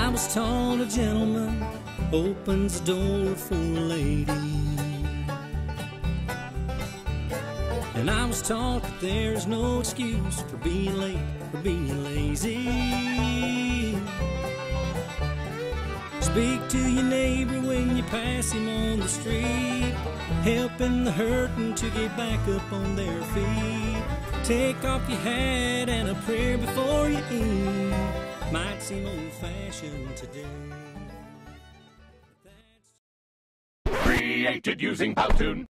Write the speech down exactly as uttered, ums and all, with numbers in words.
I was taught a gentleman opens the door for a lady, and I was taught that there's no excuse for being late or being lazy. Speak to your neighbor when you pass him on the street, helping the hurting to get back up on their feet. Take off your hat and a prayer before you eat. Might seem old-fashioned today. Created using Powtoon.